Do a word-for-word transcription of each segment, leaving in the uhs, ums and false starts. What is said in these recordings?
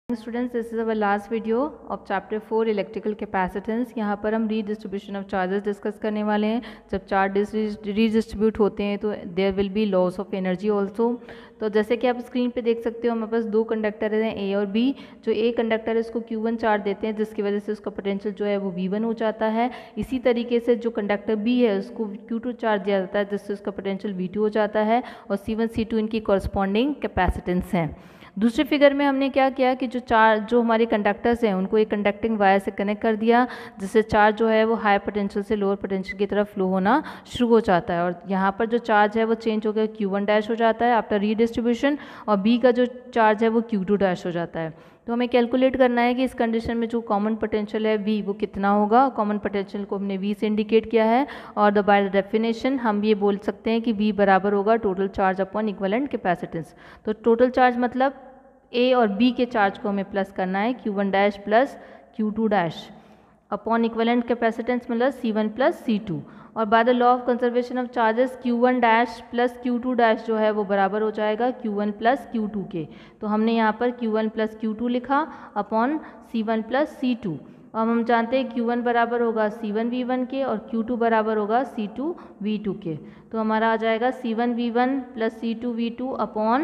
Students, this is our last video of chapter four electrical capacitance. यहाँ पर हम redistribution of charges discuss करने वाले हैं। जब चार्ज रीडिस्ट्रीब्यूट होते हैं तो there will be loss of energy also. तो जैसे कि आप स्क्रीन पे देख सकते हो, हमारे पास दो कंडक्टर हैं ए और बी। जो ए कंडक्टर है उसको क्यू वन चार्ज देते हैं, जिसकी वजह से उसका पोटेंशियल जो है वो वी वन हो जाता है। इसी तरीके से जो कंडक्टर बी है उसको क्यू टू चार्ज दिया जाता है, जिससे उसका पोटेंशियल वी टू हो जाता है। और सी वन सी टू इनकी कॉरस्पॉन्डिंग कैपेसिटेंस हैं। दूसरे फिगर में हमने क्या किया कि जो चार्ज जो हमारे कंडक्टर्स हैं उनको एक कंडक्टिंग वायर से कनेक्ट कर दिया, जिससे चार्ज जो है वो हाई पोटेंशियल से लोअर पोटेंशियल की तरफ फ्लो होना शुरू हो जाता है। और यहाँ पर जो चार्ज है वो चेंज होकर क्यू वन डैश हो जाता है आफ्टर रीडिस्ट्रीब्यूशन, और बी का जो चार्ज है वो क्यू टू डैश हो जाता है। तो हमें कैलकुलेट करना है कि इस कंडीशन में जो कॉमन पोटेंशियल है V वो कितना होगा। कॉमन पोटेंशियल को हमने V से इंडिकेट किया है, और द बाय डेफिनेशन हम ये बोल सकते हैं कि V बराबर होगा total charge upon equivalent capacitance. तो टोटल चार्ज मतलब A और B के चार्ज को हमें प्लस करना है, Q one dash plus Q two dash upon equivalent capacitance मतलब C one plus C two. और by the law of conservation of charges Q one dash plus Q two dash जो है वो बराबर हो जाएगा Q one plus Q two के। तो हमने यहाँ पर Q one plus Q two लिखा upon C one plus C two. अब हम जानते हैं क्यू वन बराबर होगा सी वन वी वन के, और क्यू टू बराबर होगा सी टू वी टू के। तो हमारा आ जाएगा C one V one plus C two V two upon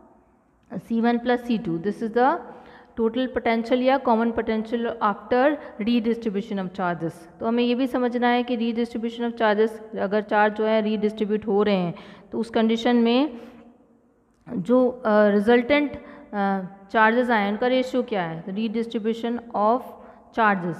C one plus C two. This is the total potential या common potential after redistribution of charges. तो हमें ये भी समझना है कि रीडिस्ट्रीब्यूशन ऑफ चार्जेस, अगर चार्ज जो है रीडिस्ट्रीब्यूट हो रहे हैं तो उस कंडीशन में जो रिजल्टेंट चार्जेस आए उनका रेशियो क्या है। रीडिस्ट्रीब्यूशन ऑफ चार्जेस,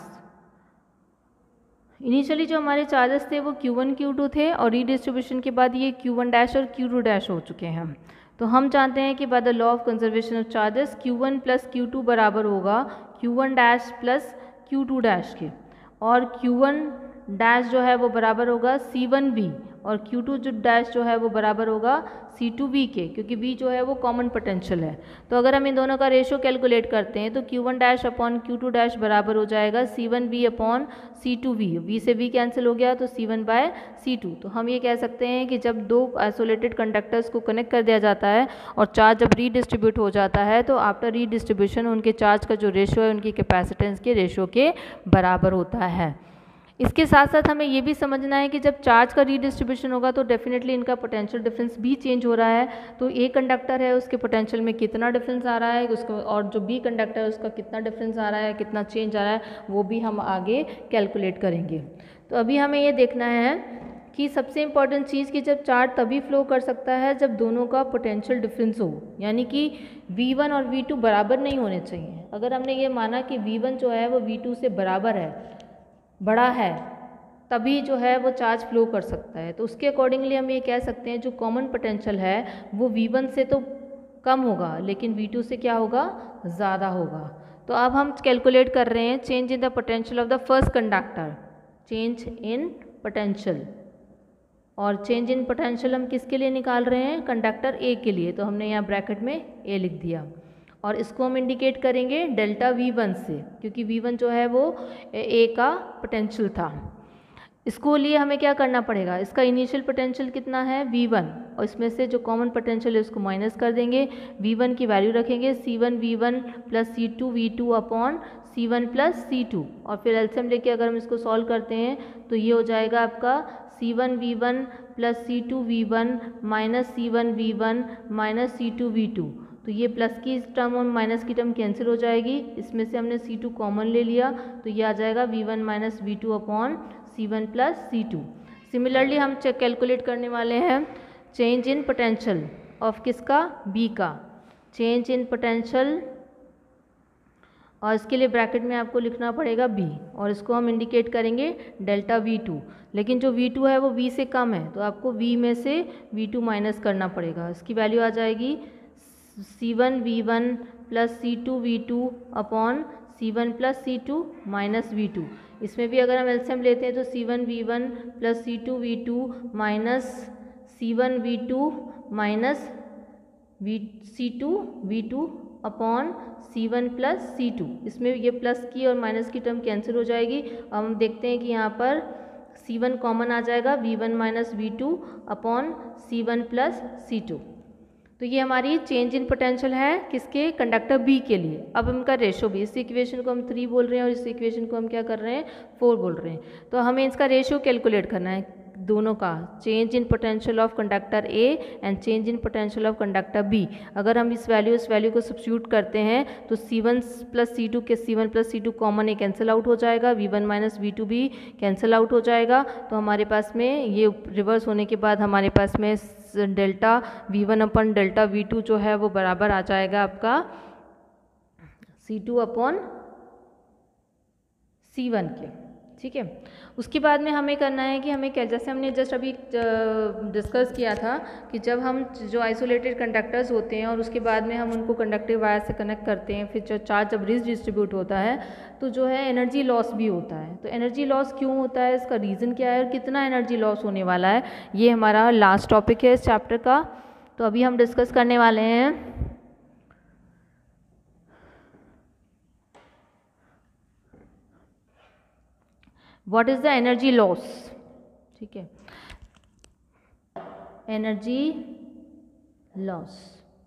इनिशियली जो हमारे चार्जेस थे वो क्यू वन क्यू टू थे, और रीडिस्ट्रीब्यूशन के बाद ये क्यू वन डैश और क्यू टू डैश हो चुके हैं। तो हम जानते हैं कि by the law of conservation of charges Q one plus Q two बराबर होगा Q one dash plus Q two dash के, और क्यू वन डैश जो है वो बराबर होगा सी वन बी, और क्यू टू जो डैश जो है वो बराबर होगा सी टू बी के, क्योंकि बी जो है वो कॉमन पोटेंशियल है। तो अगर हम इन दोनों का रेशियो कैलकुलेट करते हैं तो Q one dash upon Q two dash बराबर हो जाएगा C one B upon C two V. B से बी कैंसिल हो गया तो C one by C two. तो हम ये कह सकते हैं कि जब दो आइसोलेटेड कंडक्टर्स को कनेक्ट कर दिया जाता है और चार्ज जब रीडिस्ट्रीब्यूट हो जाता है तो आफ्टर रीडिस्ट्रीब्यूशन उनके चार्ज का जो रेशियो है उनकी कैपेसिटेंस के रेशियो के बराबर होता है। इसके साथ साथ हमें ये भी समझना है कि जब चार्ज का रीडिस्ट्रीब्यूशन होगा तो डेफिनेटली इनका पोटेंशियल डिफरेंस भी चेंज हो रहा है। तो ए कंडक्टर है उसके पोटेंशियल में कितना डिफरेंस आ रहा है उसको, और जो बी कंडक्टर है उसका कितना डिफरेंस आ रहा है, कितना चेंज आ रहा है, वो भी हम आगे कैलकुलेट करेंगे। तो अभी हमें ये देखना है कि सबसे इम्पॉर्टेंट चीज़ कि जब चार्ज तभी फ्लो कर सकता है जब दोनों का पोटेंशियल डिफरेंस हो, यानी कि वी वन और वी टू बराबर नहीं होने चाहिए। अगर हमने ये माना कि वी वन जो है वो वी टू से बराबर है, बड़ा है, तभी जो है वो चार्ज फ्लो कर सकता है। तो उसके अकॉर्डिंगली हम ये कह सकते हैं जो कॉमन पोटेंशियल है वो वी वन से तो कम होगा लेकिन वी टू से क्या होगा, ज़्यादा होगा। तो अब हम कैलकुलेट कर रहे हैं change in the potential of the first conductor, change in potential. और चेंज इन पोटेंशियल हम किसके लिए निकाल रहे हैं, कंडक्टर ए के लिए। तो हमने यहाँ ब्रैकेट में ए लिख दिया, और इसको हम इंडिकेट करेंगे डेल्टा वी वन से, क्योंकि वी वन जो है वो ए का पोटेंशियल था। इसको लिए हमें क्या करना पड़ेगा, इसका इनिशियल पोटेंशियल कितना है वी वन, और इसमें से जो कॉमन पोटेंशियल है उसको माइनस कर देंगे, वी वन की वैल्यू रखेंगे C one V one plus C two V two upon C one plus C two. और फिर एलसीएम लेके अगर हम इसको सॉल्व करते हैं तो ये हो जाएगा आपका C one V one plus C two V one minus C one V one minus C two V two. तो ये प्लस की टर्म और माइनस की टर्म कैंसिल हो जाएगी, इसमें से हमने सी टू कॉमन ले लिया तो ये आ जाएगा V one minus V two upon C one plus C two. Similarly हम चेक कैलकुलेट करने वाले हैं चेंज इन पोटेंशियल ऑफ किसका, बी का, चेंज इन पोटेंशियल, और इसके लिए ब्रैकेट में आपको लिखना पड़ेगा बी, और इसको हम इंडिकेट करेंगे डेल्टा वी टू। लेकिन जो वी टू है वो वी से कम है तो आपको वी में से वी टू माइनस करना पड़ेगा। इसकी वैल्यू आ जाएगी C one V one plus C two V two upon C one plus C two minus V two. इसमें भी अगर हम एलसीएम लेते हैं तो C one V one plus C two V two minus C one V two minus V C two V two upon C one plus C two. इसमें ये plus की और माइनस की टर्म कैंसिल हो जाएगी। अब हम देखते हैं कि यहाँ पर सी वन कॉमन आ जाएगा, V one minus V two upon C one plus C two. तो ये हमारी चेंज इन पोटेंशियल है किसके, कंडक्टर बी के लिए। अब इनका रेशो भी, इस इक्वेशन को हम थ्री बोल रहे हैं और इस इक्वेशन को हम क्या कर रहे हैं, फोर बोल रहे हैं। तो हमें इसका रेशो कैलकुलेट करना है दोनों का, change in potential of conductor A and change in potential of conductor B. अगर हम इस वैल्यू इस वैल्यू को सब्स्टिट्यूट करते हैं तो C one plus C two के C one plus C two common है, कैंसिल आउट हो जाएगा, V one minus V two भी कैंसिल आउट हो जाएगा। तो हमारे पास में ये रिवर्स होने के बाद हमारे पास में delta V one upon delta V two जो है वो बराबर आ जाएगा आपका C two upon C one के, ठीक है। उसके बाद में हमें करना है कि हमें क्या, जैसे हमने जस्ट अभी डिस्कस किया था कि जब हम जो आइसोलेटेड कंडक्टर्स होते हैं और उसके बाद में हम उनको कंडक्टिव वायर से कनेक्ट करते हैं, फिर जो चार्ज जब डिस्ट्रीब्यूट होता है तो जो है एनर्जी लॉस भी होता है। तो एनर्जी लॉस क्यों होता है, इसका रीज़न क्या है और कितना एनर्जी लॉस होने वाला है, ये हमारा लास्ट टॉपिक है इस चैप्टर का। तो अभी हम डिस्कस करने वाले हैं what is the energy loss, ठीक है, एनर्जी लॉस।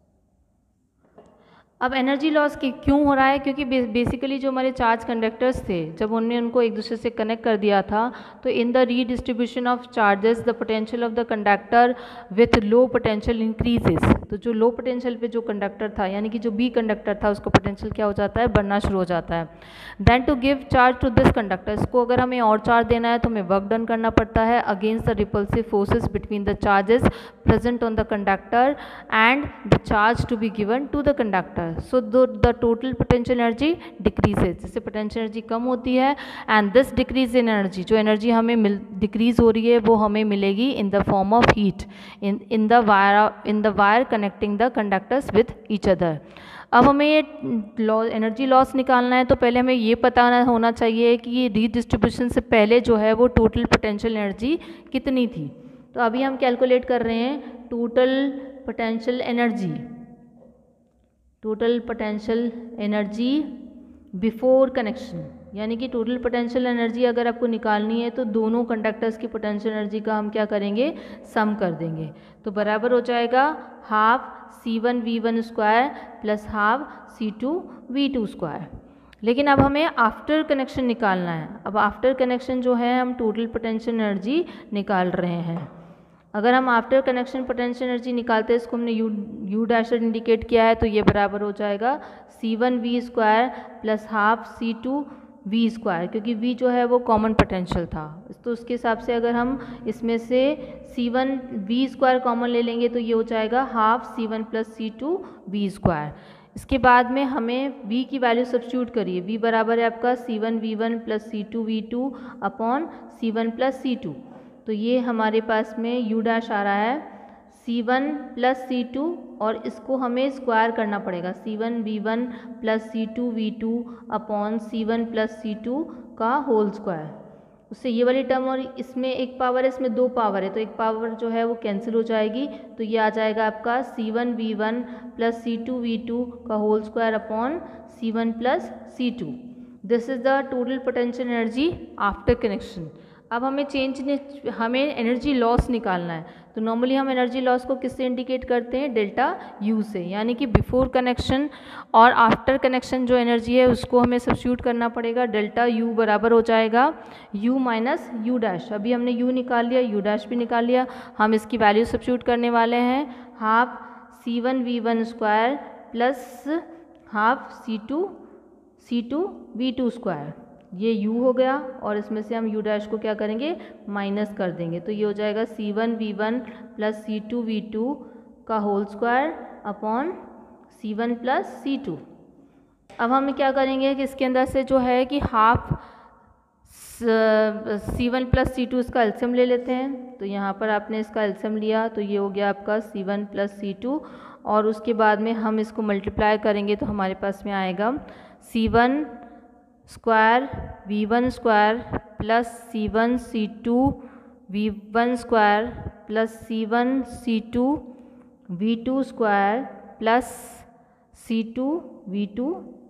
अब एनर्जी लॉस क्यों हो रहा है, क्योंकि बेसिकली जो हमारे चार्ज कंडक्टर्स थे जब उन्होंने उनको एक दूसरे से कनेक्ट कर दिया था तो in the redistribution of charges the potential of the conductor with low potential increases. तो जो लो पोटेंशियल पे जो कंडक्टर था यानी कि जो बी कंडक्टर था उसका पोटेंशियल क्या हो जाता है, बढ़ना शुरू हो जाता है। Then to give charge to this conductor, इसको अगर हमें और चार्ज देना है तो हमें वर्क डन करना पड़ता है against the repulsive forces between the charges present on the conductor and the charge to be given to the conductor. So the total potential energy decreases, जिससे पोटेंशियल एनर्जी कम होती है and this decrease in energy, जो energy हमें मिल decrease हो रही है वो हमें मिलेगी in the form of heat in in the wire in the wire connecting the conductors with each other. अब हमें ये लॉ एनर्जी लॉस निकालना है तो पहले हमें ये पता होना चाहिए कि ये रीडिस्ट्रीब्यूशन से पहले जो है वो टोटल पोटेंशियल एनर्जी कितनी थी। तो अभी हम कैलकुलेट कर रहे हैं total potential energy, total potential energy before connection, यानी कि टोटल पोटेंशियल एनर्जी अगर आपको निकालनी है तो दोनों कंडक्टर्स की पोटेंशियल एनर्जी का हम क्या करेंगे, सम कर देंगे। तो बराबर हो जाएगा half C one V one square plus half C two V two square. लेकिन अब हमें आफ्टर कनेक्शन निकालना है। अब आफ्टर कनेक्शन जो है हम टोटल पोटेंशियल एनर्जी निकाल रहे हैं। अगर हम आफ्टर कनेक्शन पोटेंशियल एनर्जी निकालते हैं, इसको हमने यू यू डैश इंडिकेट किया है, तो ये बराबर हो जाएगा C one V square plus half C two V square, क्योंकि वी जो है वो कॉमन पोटेंशियल था। तो उसके हिसाब से अगर हम इसमें से C one V square common ले लेंगे तो ये हो जाएगा half C one plus C two V square. इसके बाद में हमें v की वैल्यू सब्स्टिट्यूट करिए, v बराबर है आपका C one V one plus C two V two upon C one plus C two. तो ये हमारे पास में u डैश आ रहा है C one plus C two और इसको हमें स्क्वायर करना पड़ेगा, C one V one plus C two V two upon C one plus C two का होल स्क्वायर। उससे ये वाली टर्म और इसमें एक पावर है, इसमें दो पावर है, तो एक पावर जो है वो कैंसिल हो जाएगी। तो ये आ जाएगा आपका C one V one plus C two V two का whole square upon C one plus C two. This is the total potential energy after connection. अब हमें चेंज हमें एनर्जी लॉस निकालना है। तो नॉर्मली हम एनर्जी लॉस को किससे इंडिकेट करते हैं, डेल्टा यू से, यानी कि बिफोर कनेक्शन और आफ्टर कनेक्शन जो एनर्जी है उसको हमें सब्स्टिट्यूट करना पड़ेगा। डेल्टा यू बराबर हो जाएगा यू माइनस यू डैश। अभी हमने यू निकाल लिया, यू डैश भी निकाल लिया, हम इसकी वैल्यू सब्स्टिट्यूट करने वाले हैं half C one V one square plus half C two C two V two square. ये u हो गया और इसमें से हम u डैश को क्या करेंगे, माइनस कर देंगे। तो ये हो जाएगा C one V one plus C two V two का whole square upon C one plus C two. अब हम क्या करेंगे कि इसके अंदर से जो है कि half C one plus C two इसका एलसीएम ले लेते हैं। तो यहाँ पर आपने इसका एलसीएम लिया तो ये हो गया आपका C one plus C two और उसके बाद में हम इसको मल्टीप्लाई करेंगे तो हमारे पास में आएगा C one square V one square plus C one C two V one square plus C one C two V two square plus C two V two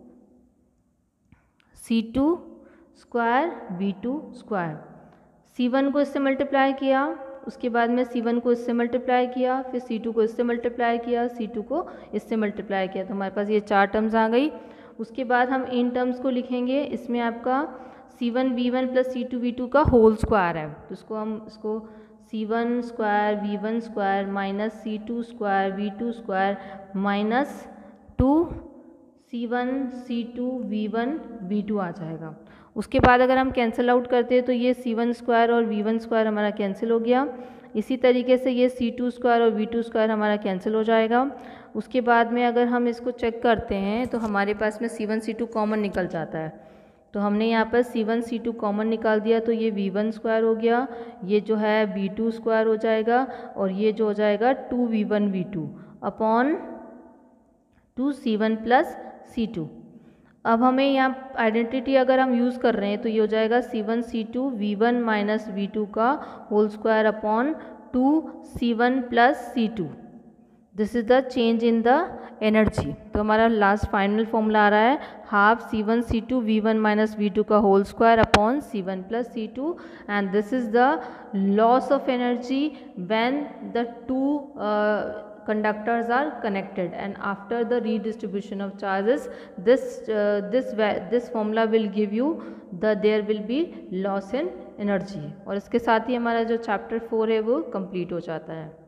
C two square V two square. सी वन को इससे multiply किया उसके बाद में C वन को इससे मल्टीप्लाई किया, फिर सी टू को इससे मल्टीप्लाई किया, सी टू को इससे मल्टीप्लाई किया, तो हमारे पास ये चार टर्म्स आ गई। उसके बाद हम इन टर्म्स को लिखेंगे, इसमें आपका C one V one plus C two V two का होल स्क्वायर है, तो इसको हम इसको C one square V one square minus C two square V two square minus two C one C two V one V two आ जाएगा। उसके बाद अगर हम कैंसिल आउट करते हैं तो ये सी वन स्क्वायर और वी वन स्क्वायर हमारा कैंसिल हो गया। इसी तरीके से ये सी टू स्क्वायर और वी टू स्क्वायर हमारा कैंसिल हो जाएगा। उसके बाद में अगर हम इसको चेक करते हैं तो हमारे पास में C one C two common निकल जाता है, तो हमने यहाँ पर C one C two common निकाल दिया, तो ये वी वन स्क्वायर हो गया, ये जो है वी टू स्क्वायर हो जाएगा और ये जो हो जाएगा two V one V two upon two C one plus C two. अब हमें यहाँ आइडेंटिटी अगर हम यूज़ कर रहे हैं तो ये हो जाएगा C one C two V one minus V two का whole square upon two C one plus C two. This is the change in the energy. तो हमारा लास्ट फाइनल फॉर्मूला आ रहा है half C one C two V one minus V two का whole square upon C one plus C two, and this is the loss of energy when the two conductors are connected, and after the redistribution of charges this uh, this this formula will give you the there will be loss in energy। और इसके साथ ही हमारा जो chapter four है वो complete हो जाता है।